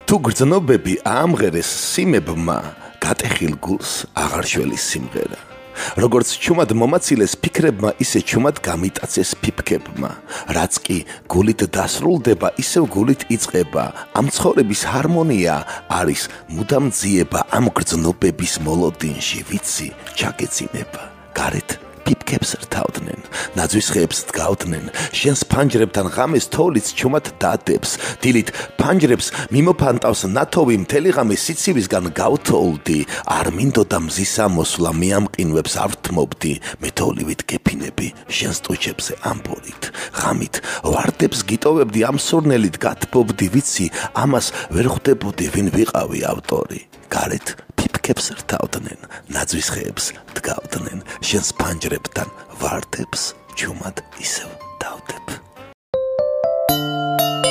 თუ გრძნობები აამღერეს სიმებმა გატეხილ გულს აღარ შველის სიმღერა როგორც ჩუმად მომაცილეს ფიქრებმა ისე ჩუმად გამიტაცეს ფიფქებმა რაც კი გულით დასრულდება ისევ გულით იწყება ამ ცხოვრების ჰარმონია არის მუდამ ძიება ამ გრძნობების მოლოდინში ვიცი ჩაგეცინება გარეთ ფიფქებს რთავდნენ ნაძვის ხეებს დგავდნენ შენს ფანჯრებთან ღამეს თოვლიც ჩუმად დადებს დილით ფანჯრებს მიმოფანტავს ნათოვი მთელი ღამე სიცივისგან გავთოლდი არ მინდოდა მზის ამოსვლა მიამყინვებს ავთმობდი მე თოვლივით გეფინები შენს ტუჩებზე ამბორით ღამით ვარდებს გიტოვებდი ამ სურნელით გათბობდი ვიცი ამას ვერ ხვდებოდი ვინ ვიყავი ავტორი გარეთ ფიფქებს რთავდნენ ნაძვის ხეებს დგავდნენ შენს ფანჯრებთან ვარდებს ჩუმად ისევ დავდებ